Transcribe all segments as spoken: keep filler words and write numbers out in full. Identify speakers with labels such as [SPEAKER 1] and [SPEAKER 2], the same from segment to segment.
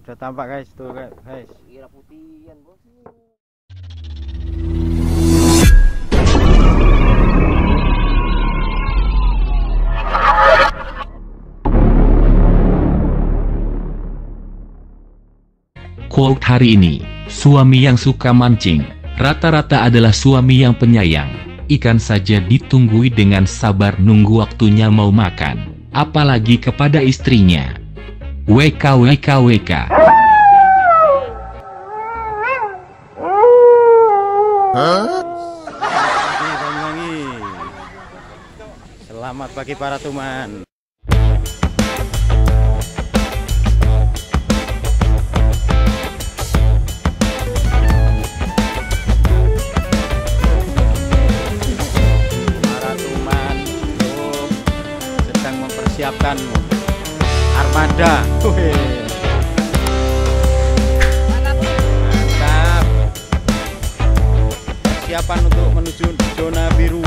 [SPEAKER 1] Udah tampak guys, tuh guys.
[SPEAKER 2] Merah putihan bos.
[SPEAKER 3] Quote hari ini, suami yang suka mancing, rata-rata adalah suami yang penyayang. Ikan saja ditunggui dengan sabar nunggu waktunya mau makan, apalagi kepada istrinya. W K W K W K.
[SPEAKER 1] Selamat pagi para teman. Siapkan armada. Mantap. Persiapan untuk menuju zona biru.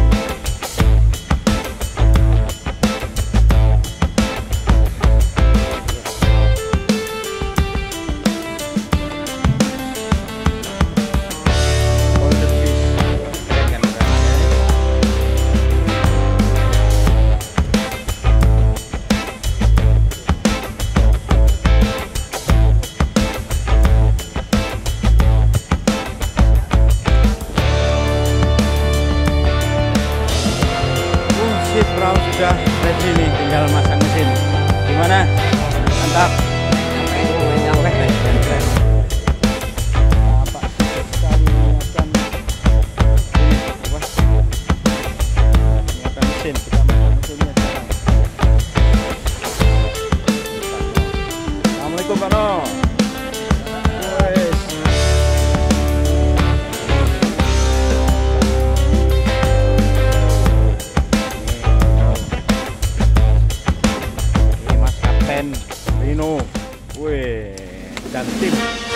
[SPEAKER 1] Perahu sudah ready nih, tinggal masang mesin. Gimana? Mantap. Nyampe, keren, keren, keren. Bapak sukses sekali menyiapkan ini, apa? Menyiapkan mesin, kita masang mesinnya sekarang. Assalamualaikum Pak No. Rino, weh, dan tim.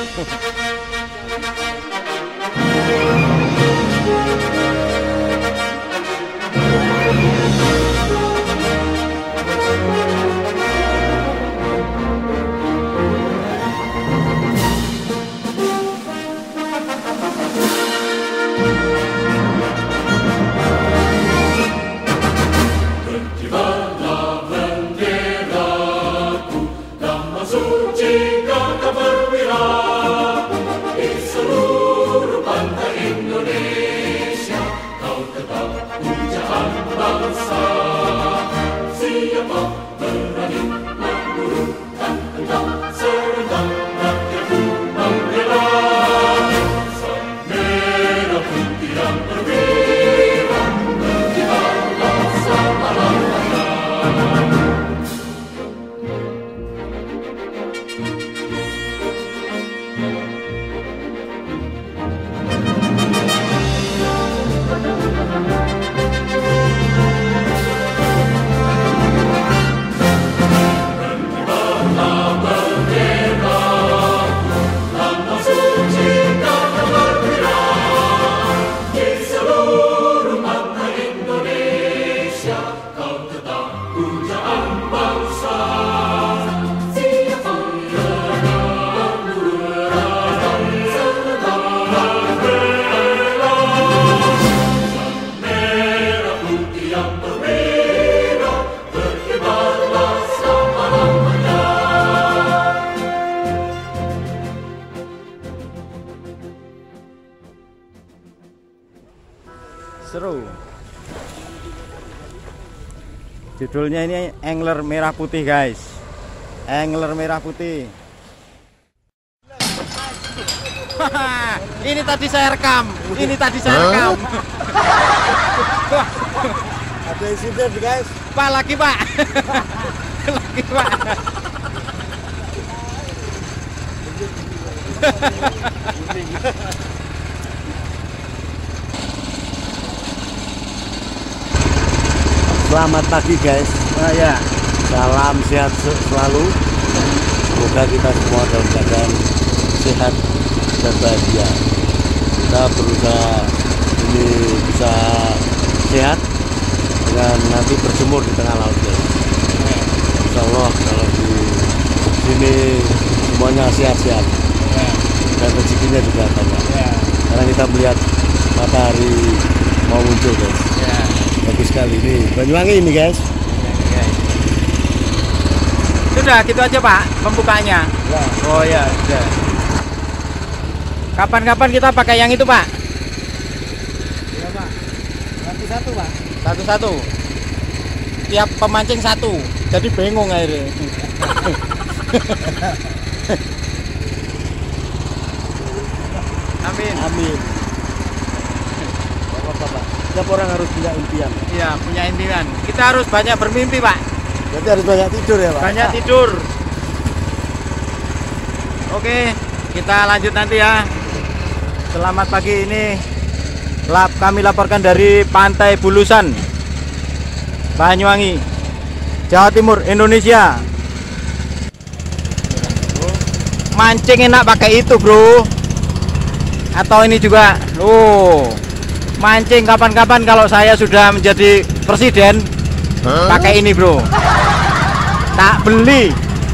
[SPEAKER 1] Seru. Judulnya ini angler merah putih guys. Angler merah putih. Ini tadi saya rekam. Ini tadi saya rekam.
[SPEAKER 2] Ada insiden guys.
[SPEAKER 1] Pak lagi Pak. Lagi Pak.
[SPEAKER 2] Selamat pagi guys.
[SPEAKER 1] Oh, ya.
[SPEAKER 2] Salam sehat selalu. Semoga kita semua dalam keadaan sehat dan bahagia. Kita berusaha ini bisa sehat dengan nanti berjemur di tengah laut guys. Insya Allah kalau di sini semua semuanya sehat-sehat
[SPEAKER 1] Ya.
[SPEAKER 2] dan rezekinya juga banyak.
[SPEAKER 1] Ya.
[SPEAKER 2] Karena kita melihat matahari mau muncul guys.
[SPEAKER 1] Ya.
[SPEAKER 2] Bagus sekali ini Banyuwangi ini guys.
[SPEAKER 1] Ya. Sudah gitu aja Pak pembukanya.
[SPEAKER 2] Ya.
[SPEAKER 1] Oh ya, sudah. Kapan-kapan kita pakai yang itu Pak?
[SPEAKER 2] Iya Pak. Satu-satu Pak.
[SPEAKER 1] Satu-satu. Tiap pemancing satu. Jadi bingung akhirnya. Amin.
[SPEAKER 2] Amin. Apa-apa Pak. Setiap orang harus punya impian.
[SPEAKER 1] Iya, punya impian. Kita harus banyak bermimpi, Pak.
[SPEAKER 2] Berarti harus banyak tidur ya Pak.
[SPEAKER 1] Banyak tidur. Oke, kita lanjut nanti ya. Selamat pagi, ini lap kami laporkan dari Pantai Bulusan, Banyuwangi, Jawa Timur, Indonesia. Mancing enak pakai itu, bro. Atau ini juga, oh, mancing kapan-kapan kalau saya sudah menjadi presiden, huh? Pakai ini, bro. Tak beli.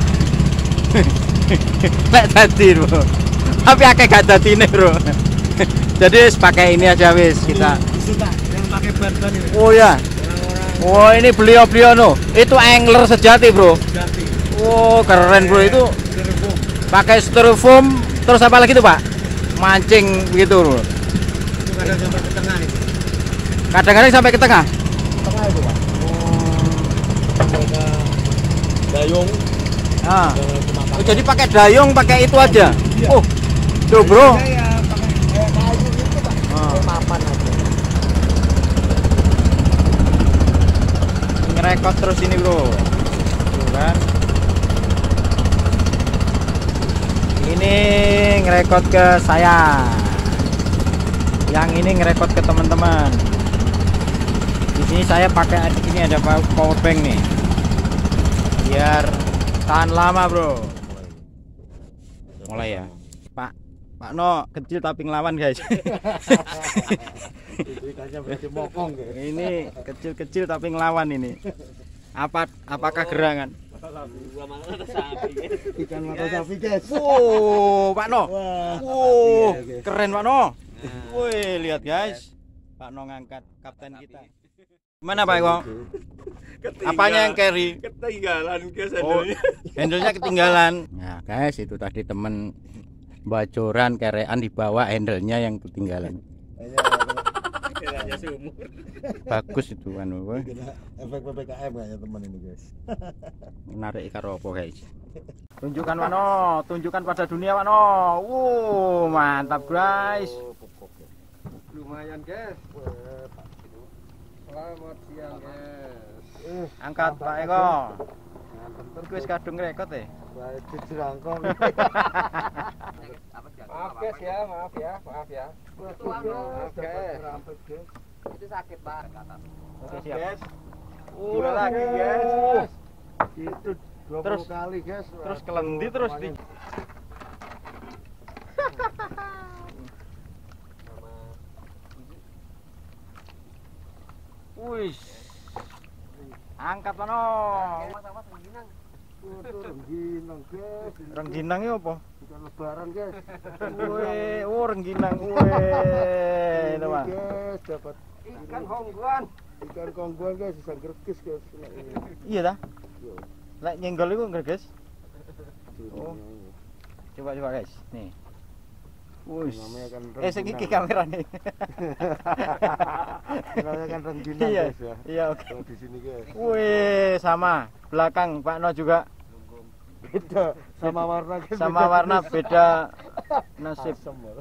[SPEAKER 1] Lek jadi, bro. Tapi akeh gak jadi ini, bro. Jadi pakai ini aja wis kita.
[SPEAKER 2] Yang pakai ban-ban ini.
[SPEAKER 1] Oh ya. Oh ini beliau-beliau no. Itu angler sejati, bro.
[SPEAKER 2] Sejati.
[SPEAKER 1] Oh keren, bro, itu. Pakai styrofoam, terus apa lagi tuh Pak? Mancing begitu, bro.
[SPEAKER 2] Kadang sampai ke tengah itu.
[SPEAKER 1] Kadang-kadang sampai ke tengah.
[SPEAKER 2] Tengah itu Pak. Sampai ke dayung.
[SPEAKER 1] Ah. Oh, jadi pakai dayung, pakai itu aja. Iya. Oh, tuh bro.
[SPEAKER 2] Ya, pakai kayak kayu gitu Pak.
[SPEAKER 1] Ah.
[SPEAKER 2] Papan aja.
[SPEAKER 1] Ngerekod terus ini, bro. Tuh kan. Ini ngerekod ke saya. Yang ini ngerekod ke teman-teman. Di sini saya pakai ini ada power bank nih. Biar tahan lama, bro. Mulai ya. Pak Pak No kecil tapi ngelawan, guys. Ini kecil-kecil tapi ngelawan ini. Apa apakah gerangan?
[SPEAKER 2] Ikan mata sapi guys.
[SPEAKER 1] Wow, Pak No.
[SPEAKER 2] Wah.
[SPEAKER 1] Wow,
[SPEAKER 2] Iya, guys.
[SPEAKER 1] keren Pak No. Wih, lihat guys. Pak No ngangkat kapten kita. Gimana Pak Eko? Apanya yang carry?
[SPEAKER 2] Ketinggalan guys
[SPEAKER 1] Oh, handle-nya ketinggalan. Nah, guys, itu tadi temen bacoran kerean dibawa, handle-nya yang ketinggalan.
[SPEAKER 2] Kiranya seumur.
[SPEAKER 1] Bagus itu kan,
[SPEAKER 2] Efek P P K M kayaknya teman ini guys.
[SPEAKER 1] menarik karo apa guys. Tunjukkan Pak No, tunjukkan pada dunia Pak No. Wow, mantap guys.
[SPEAKER 2] Lumayan guys. Selamat siang guys.
[SPEAKER 1] Angkat Pak Eko. Wis kadung rekod ya.
[SPEAKER 2] Baik jerangkong. Maaf guys ya, maaf ya, maaf ya. Oke. Itu sakit Pak.
[SPEAKER 1] Oke, siap.
[SPEAKER 2] Guys. Dua lagi guys. Itu dua puluh
[SPEAKER 1] Terus
[SPEAKER 2] kali guys.
[SPEAKER 1] Terus kelendi terus di. Wih. Angkat Pak No.
[SPEAKER 2] Rengginang guys.
[SPEAKER 1] Rengginang itu apa?
[SPEAKER 2] Bukan lebaran guys.
[SPEAKER 1] Wih, oh rengginang. Wih, itu Pak.
[SPEAKER 2] Guys, dapat ikan kongguan. Ikan kongguan guys, bisa gerkis guys.
[SPEAKER 1] Iya dah. Lek nyenggol itu gerkis. Oh. Coba coba guys, nih. Wih. Eh sing iki kamerane.
[SPEAKER 2] Namanya kan rengginang
[SPEAKER 1] Iya,
[SPEAKER 2] guys ya.
[SPEAKER 1] iya oke.
[SPEAKER 2] Kalau di sini guys.
[SPEAKER 1] Wih, sama. Belakang Pak No juga
[SPEAKER 2] Beda sama warna guys.
[SPEAKER 1] sama warna beda nasib.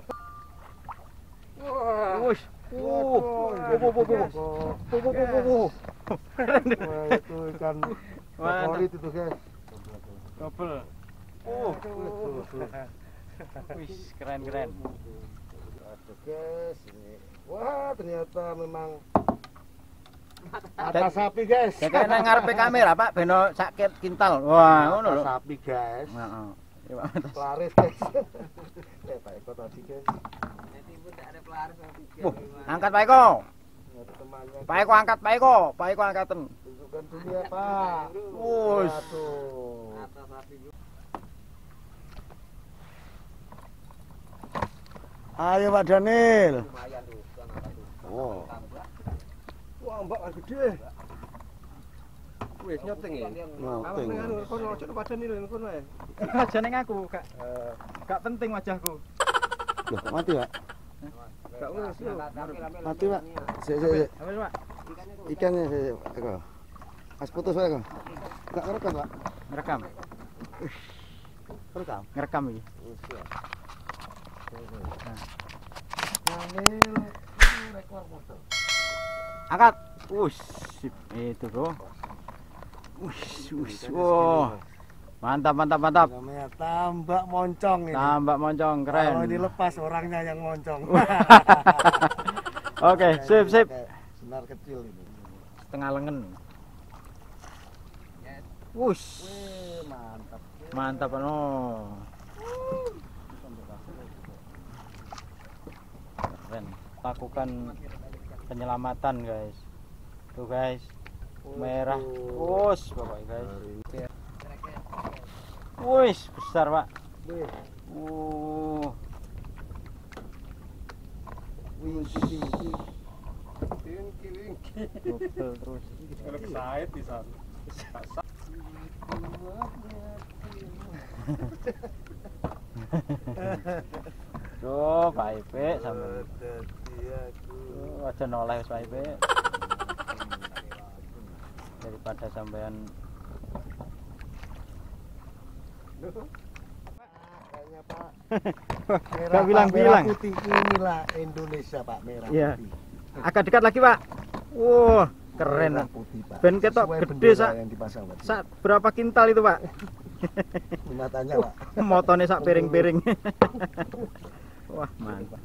[SPEAKER 2] Wah.
[SPEAKER 1] Wih. Uh, bu bu bu bu. Bu bu bu bu.
[SPEAKER 2] Wah, itu ikan favorit itu guys.
[SPEAKER 1] Double. Uh. Wih, keren-keren.
[SPEAKER 2] Aduh guys, ini. Wah, ternyata memang mata sapi guys.
[SPEAKER 1] Kayak nang ngarepe kamera, Pak, beno sakit kintal. Wah, ngono lho.
[SPEAKER 2] Mata sapi guys.
[SPEAKER 1] Heeh. Ya, Pak.
[SPEAKER 2] Pelaris guys. Eh, Pak Eko tadi guys.
[SPEAKER 1] Uh, angkat Pak Eko.
[SPEAKER 2] Ada temannya.
[SPEAKER 1] Pak Eko angkat Pak Eko. Pak Eko angkaten.
[SPEAKER 2] Tunjukkan dulu ya Pak.
[SPEAKER 1] Wush.
[SPEAKER 2] Aduh.
[SPEAKER 4] Ayo Pak Daniel.
[SPEAKER 2] Lumayan tuh,
[SPEAKER 4] Oh.
[SPEAKER 2] wah mbak gede. Wis nyoting ya.
[SPEAKER 4] Nyoting.
[SPEAKER 2] Awak anu kono ojo Pak Daniel kono ae.
[SPEAKER 1] Aja ning aku, gak gak penting wajahku.
[SPEAKER 4] Loh, mati Pak.
[SPEAKER 2] Gak wis yo.
[SPEAKER 4] Mati Pak. Sik sik sik.
[SPEAKER 1] Apa Pak?
[SPEAKER 4] Ikannya sik sik. Eko. Mas putus Pak. Enggak ngerekam Pak.
[SPEAKER 1] Ngerekam.
[SPEAKER 4] Rekam.
[SPEAKER 1] Ngerekam iki.
[SPEAKER 2] Daniel rekor foto.
[SPEAKER 1] Angkat. Wush, sip. Itu, Bro. Wush, wush. Wow. Mantap, mantap, mantap.
[SPEAKER 4] Namanya tambak moncong ini.
[SPEAKER 1] Tambak moncong keren.
[SPEAKER 4] Kalau dilepas orangnya yang moncong.
[SPEAKER 1] Oke, sip, sip.
[SPEAKER 4] Senar kecil ini.
[SPEAKER 1] Setengah lengan. Wush.
[SPEAKER 4] Wih, mantap.
[SPEAKER 1] Mantap, no. Keren. Lakukan penyelamatan, guys. Tuh, guys. Merah. Wush, Bapak, guys. Wush, besar, Pak. Uh.
[SPEAKER 4] Wingki, wingki.
[SPEAKER 2] Wingki wingki.
[SPEAKER 1] Double terus.
[SPEAKER 2] Kalau kesaet di sana.
[SPEAKER 1] Duh, Pak Ipe sampean. Oh, aja noleh wis Pak Ipe. Daripada sampean
[SPEAKER 4] Kayaknya Pak.
[SPEAKER 1] Gak bilang-bilang.
[SPEAKER 4] Merah putih inilah Indonesia Pak, merah
[SPEAKER 1] Iya.
[SPEAKER 4] putih.
[SPEAKER 1] Agak dekat lagi, Pak. Wah, keren.
[SPEAKER 4] Merah putih Pak.
[SPEAKER 1] Ben ketok
[SPEAKER 4] Sesuai
[SPEAKER 1] gede,
[SPEAKER 4] bendera
[SPEAKER 1] Sak.
[SPEAKER 4] yang dipasang Pak.
[SPEAKER 1] Sak berapa kintal itu, Pak?
[SPEAKER 4] Matanya Pak.
[SPEAKER 1] Motone sak piring-piring. Wah, mantap.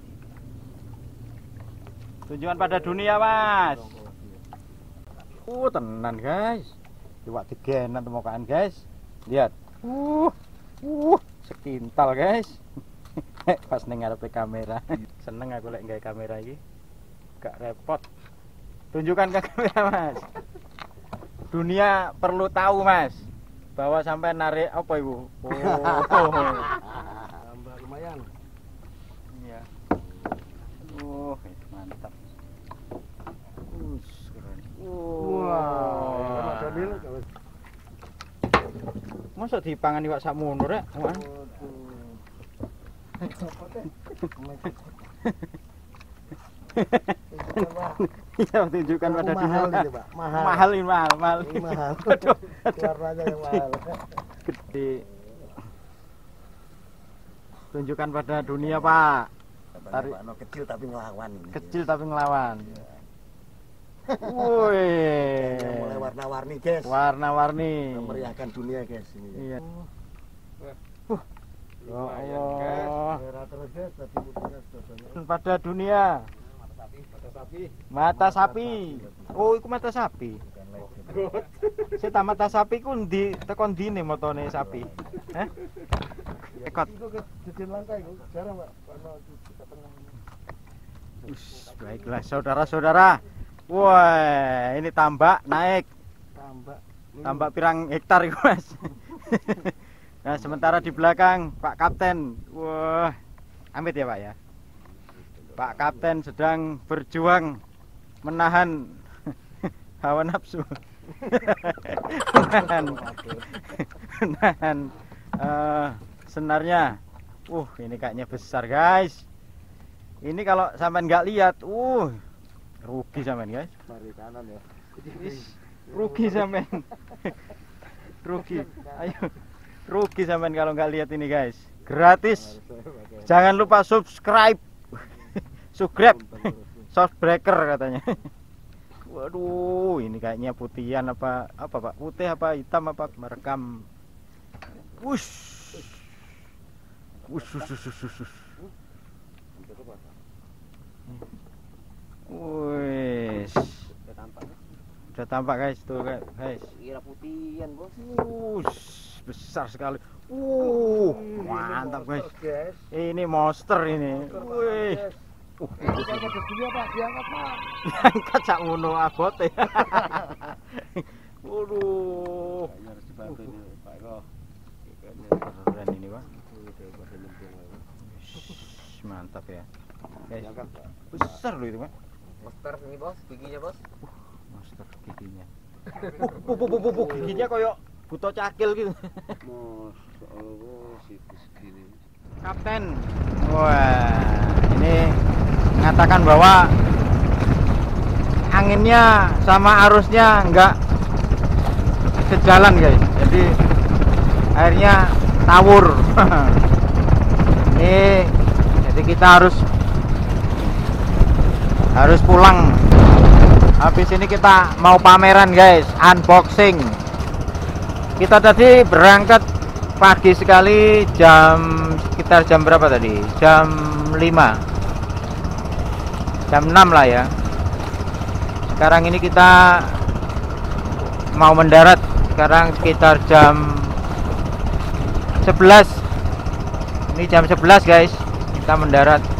[SPEAKER 1] Tunjukkan pada dunia, Mas. Uh, tenan, guys. Iwak digenan temukan, guys. Lihat. Uh, uh, sekintal, guys. Pas ning ngarepe kamera. Seneng aku lek gawe kamera iki. Gak repot. Tunjukkan ke kamera, Mas. Dunia perlu tahu, Mas, bahwa sampai narik apa ibu? Oh,
[SPEAKER 4] Tambah lumayan.
[SPEAKER 1] iya. Oh, mantap. Us, keren.
[SPEAKER 4] Wah, Pak Daniel.
[SPEAKER 1] Masa dipangan iwak sakmono rek? Wah. Iya, tunjukkan pada
[SPEAKER 4] mahal
[SPEAKER 1] dunia.
[SPEAKER 4] ini Pak, mahal.
[SPEAKER 1] Mahal ini mahal, mahal.
[SPEAKER 4] Ini mahal.
[SPEAKER 1] Aduh,
[SPEAKER 4] Warnanya yang mahal.
[SPEAKER 1] gede. Tunjukkan pada dunia, Pak.
[SPEAKER 4] Tarik Pak, no, kecil tapi ngelawan ini.
[SPEAKER 1] Kecil tapi ngelawan. Wih.
[SPEAKER 4] Yang mulai warna-warni, guys.
[SPEAKER 1] Warna-warni.
[SPEAKER 4] Memeriahkan dunia, guys ini.
[SPEAKER 1] Iya. Ya
[SPEAKER 2] Lumayan,
[SPEAKER 1] Allah.
[SPEAKER 4] Merah terus guys, tapi putihnya sudah banyak.
[SPEAKER 1] Pada dunia.
[SPEAKER 2] Mata sapi.
[SPEAKER 1] Mata sapi. Oh, iku mata sapi. Saya tak mata sapi ku ndi tekon dine motone sapi. Heh? Ekot.
[SPEAKER 4] Itu kecil langka itu, jarang Pak. Karena di tengah ini.
[SPEAKER 1] Ush, baiklah saudara-saudara. Wah, ini tambak naik.
[SPEAKER 4] Tambak.
[SPEAKER 1] Tambak pirang hektar iku, Mas. Nah, sementara di belakang Pak Kapten. Wah, amit ya, Pak ya. Pak Kapten sedang berjuang menahan hawa nafsu. menahan menahan uh, senarnya. Uh, ini kayaknya besar, guys. Ini kalau sampean nggak lihat, uh, rugi sampean, guys.
[SPEAKER 4] Mari kanan ya.
[SPEAKER 1] Wis, rugi sampean. Rugi. Ayo. Rugi sampean kalau nggak lihat ini, guys. Gratis. Jangan lupa subscribe. Subscribe. Subscriber katanya. Waduh, ini kayaknya putihan apa apa Pak? Putih apa hitam apa merekam. Wush. Wush, wush, wush, wush, wush. Wih, udah tampak guys tuh guys.
[SPEAKER 2] Kira putihan, Bos.
[SPEAKER 1] Wush, besar sekali. Uh, mantap guys. Ini monster ini. Wih. Uh,
[SPEAKER 4] Kalau ke dunia Pak, diangkat Pak.
[SPEAKER 1] angkat sak ngono abote. Waduh.
[SPEAKER 4] Harus dibantu ini Pak Eko.
[SPEAKER 1] Keren ini, Pak. Shhh, mantap. mantap ya. Guys, besar loh itu, Pak.
[SPEAKER 2] Monster ini bos, giginya bos.
[SPEAKER 1] Monster giginya. Bu bu bu bu, bu. Giginya koyo buto cakil gitu.
[SPEAKER 4] Masya Allah, situ segini.
[SPEAKER 1] Kapten, wah ini mengatakan bahwa anginnya sama arusnya enggak sejalan guys, jadi airnya tawur. Ini jadi kita harus harus pulang. Habis ini kita mau pameran guys, unboxing. Kita tadi berangkat pagi sekali, jam sekitar jam berapa tadi? Jam lima, jam enam lah ya. Sekarang ini kita mau mendarat. Sekarang sekitar jam sebelas. Ini jam sebelas guys, kita mendarat.